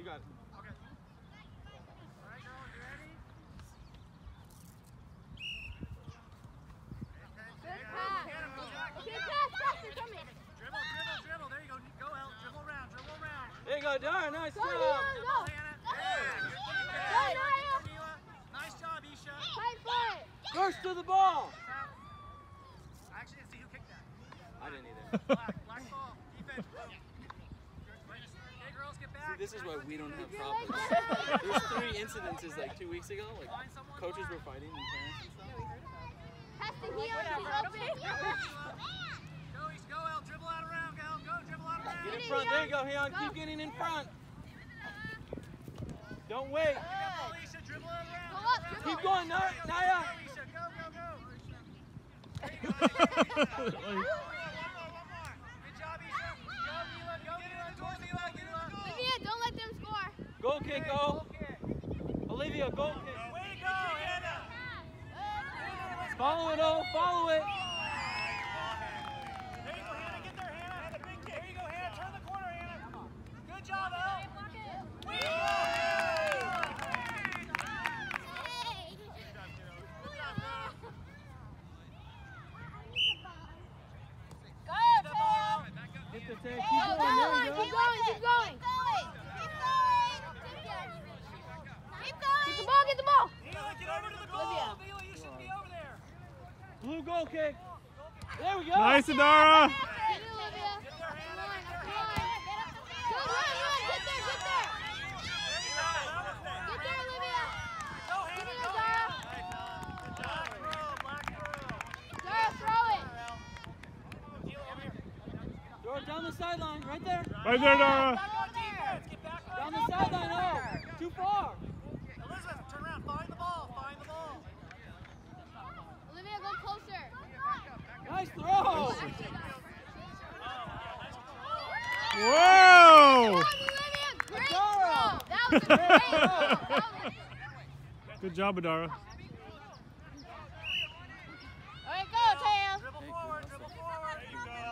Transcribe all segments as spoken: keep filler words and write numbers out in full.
got it. Okay. All right, girls, you ready? Good pass. Good pass. Faster, come in. Dribble, dribble, dribble. There you go. Go, El. Dribble around, dribble around. There you go, Dara. Nice Go, job. Leon, Good go. ball, Hannah. Yeah, good defense. Go, Naya. Camila. Nice job, Isha. Fight for it. First to the ball. Foul. I actually didn't see who kicked that. I didn't either. Black, black ball. Defense, blue. Okay, girls, get back. See, this is why we don't have Your problems. legs are- There's three incidences like two weeks ago. Like Find someone coaches black. were fighting and parents and stuff. Pass to Leon. He's open. Go, Isha, go, El. Dribble out around, go. Go, dribble out around. Get in front. There you go, Heon. Keep getting in front. Don't wait. Get that ball, Isha. Dribble out around. Go up, dribble. Keep going, Naya. Naya. Go, Isha. Go, go, go. There you go. One more, one more, one more. Good job, Isha. Go, Mila. Go, Mila. Go, Mila. Get in the goal. Olivia, don't let them score. Goal kick, go. Goal kick. Olivia, goal kick. Way to go, Hannah. Follow it, oh. Follow it. There you go, Hannah. Get there, Hannah. Have a big kick. There you go, Hannah. Turn the corner, Hannah. Good job, El. Way to go, Get the tag. Keep Keep going. There you go. going, keep going. Get the ball, get the ball. Mila, get over to the goal. Olivia. Mila, you shouldn't be over there. Blue goal kick. There we go. Nice, Adara. Get it, Olivia. Get there, Hannah. Come on, Get there, come on. Hannah. Go, run, run. Get there, get there. There you go. Get there, Olivia. Go, Hannah. Get Go, there, Zara. Hannah. Black throw, black throw. Zara, throw it. Mila, over here. Throw it down the sideline. Right there. Right there, Dara. Back on defense. Get back on Down the defense. sideline. Oh, too far. Elizabeth, turn around. Find the ball. Find the ball. Olivia, go closer. Nice throw. Whoa! Olivia, great Adara. throw. That was a great throw. That was- Good job, Adara. All right, go, Taya. Dribble forward. Dribble forward. There you go.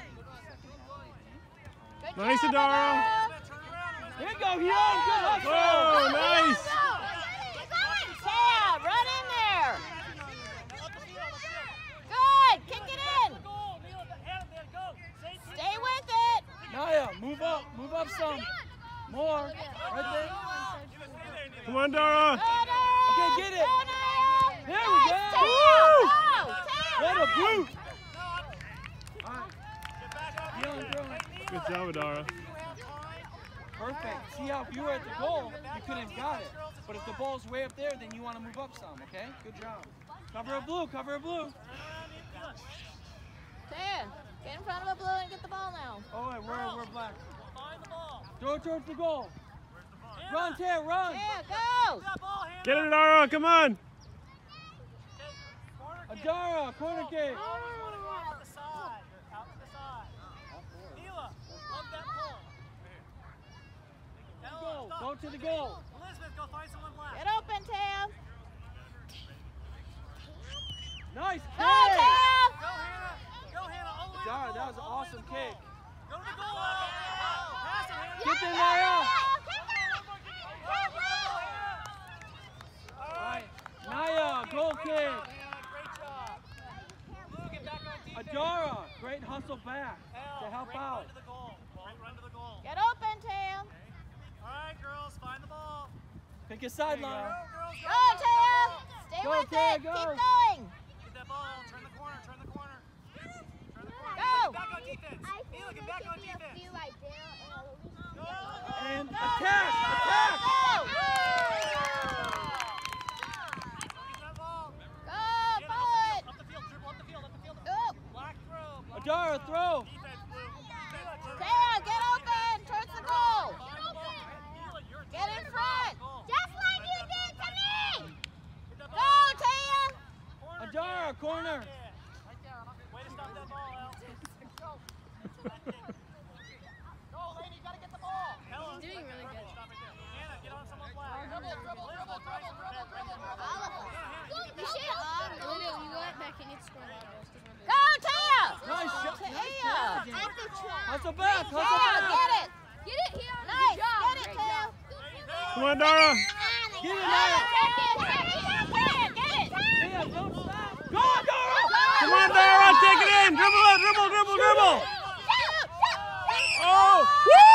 Good Nice, job, Adara. Elizabeth, turn around. There you go, Heon. Good hustle. Whoa, Go, nice. go. Keep going. Taya, run in there. Up the field. Up the field. Good. Kick it in. Goal. Mila, Hannah, man, go. Stay, Stay with it. Naya, move up. Move up some. More. Right there. Come on, Dara. Go, Naya. Okay, get it. Go, Naya. There we go. Nice, Taya. Woo. Go. Taya, What a run. boot. Get back up. Heon, throw it. Good job, Adara. Perfect. See how if you were at the goal, you couldn't have got it. But if the ball's way up there, then you want to move up some, okay? Good job. Cover a blue, cover a blue. Taya, get in front of the blue and get the ball now. Oh, wait, we're, we're black. Find the ball. Throw it towards the goal. Run, Taya, run. Taya, go. That ball, Hannah. Get it, Adara. Come on. Corner kick. Adara, corner kick. Always want to go out to the side. Out to the side. Mila, love that pull. Ella, Go, stop. go to the goal. Elizabeth, go find someone black. Get open, Taya. Nice Go, kick. Taya. Go, Hannah. Go, Hannah. All the way to the Adara, goal. that was an All the way awesome to the kick. goal. Go to the goal. Pass it, Hannah. Get there, Naya. All All right. right. Naya, goal kick. Hannah, great job. Blue, get back on defense. Adara, great hustle back Hell, to help great out. Run to the goal. Great run to the goal. Get open, Taya. All right, girls, find the ball. Pick a sideline. Go, girls, Go, Taya. Stay Go, with Taya, it. go. Keep going. Get that ball. Turn the corner. Turn the corner. Turn the corner. Go. Get back on defense. Mila, get back on defense. Go. And attack, attack. Go. Get that ball. Go, Get forward. up the field. Up the field. Dribble up the field. Up the field. Go. Black throw. Black Adara, throw. defense, Blue. Mila, turn Taya, get open. Towards the goal. Find the ball. Mila, you're Get in front. Goal. Just like you did to me. Get that Go, ball. Taya. Corner Adara, kick. corner. Yeah. Right there. Way to stop that ball, El. Go. Go, lady. You got to get the ball. Hella. He's doing really good. Stop right there. Hannah, get on someone black. Dribble, dribble, dribble, dribble, dribble, dribble. All of them. Hannah, You should have. Olivia, you go ahead back and get scored. Go, Taya. Nice shot. Taya. Hustle back, hustle Taya, back. get it. Get it here. Nice. Good job. Get it, Great Taya. job. Come on, Dara. Get it, Naya. Get it. Yeah, don't stop. Go on, Dara. Come on, Dara. Take it in. Dribble it. Dribble, dribble, dribble. Oh!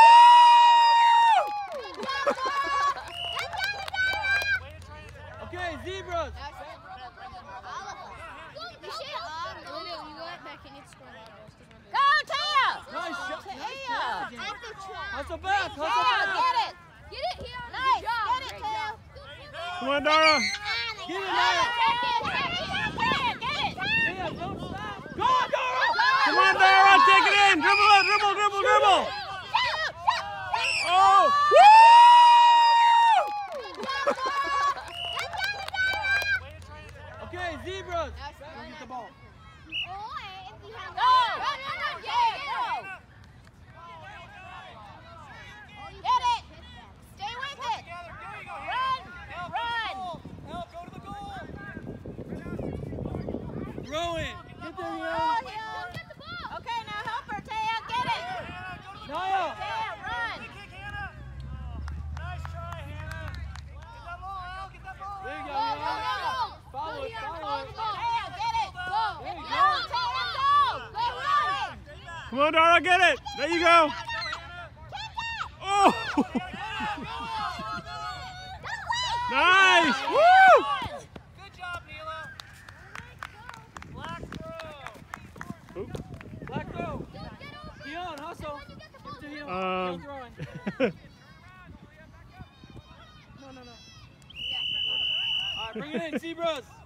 Okay, zebras. You should um, Olivia, when you go at back, you need to score that. Go, Taya. Nice shot. Nice Taya. pass again. Hustle back. Hustle Taya, back. get it. Get it here. Nice. Get it, Taya. Come on, Dara. Get it, Naya. Taya, get it. Yeah, don't stop. Go on, Dara. Come on, Dara. Take it in. Dribble it. Dribble, dribble, dribble. Oh! Okay, zebras. Go get the ball. Get it! Stay with it! Run! Run! Help, go to the goal. Throw it. Get there, Oh, Hill. yeah. Okay, now help her, Taya. Get it! Hannah, go to the Naya. Taya, run! Kick, kick, Hannah. Nice try, Hannah. Get that ball, Al. Get that ball. There you go, Go, go, Hill. go, go! Follow it, follow it. Taya, get it! Go! There you Go, go. Taya, go! Go, run! Come on, Dara. Get it. There you go. Oh! Nice. Woo! Good job, Neela. Black throw. Oop. Black throw. Keon, hustle. Give it to Hill. Um. Hill throwing. No, no, no. All right, bring it in, zebras.